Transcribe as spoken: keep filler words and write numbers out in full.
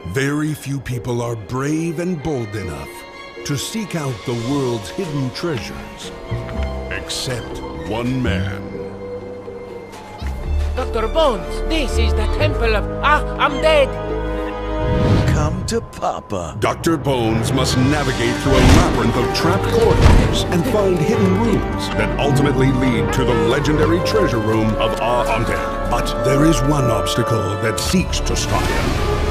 Very few people are brave and bold enough to seek out the world's hidden treasures. Except one man. Doctor Bones, this is the temple of... Ah, I'm dead! Come to Papa. Doctor Bones must navigate through a labyrinth of trapped corridors and find hidden rooms that ultimately lead to the legendary treasure room of Ah Undead. But there is one obstacle that seeks to stop him.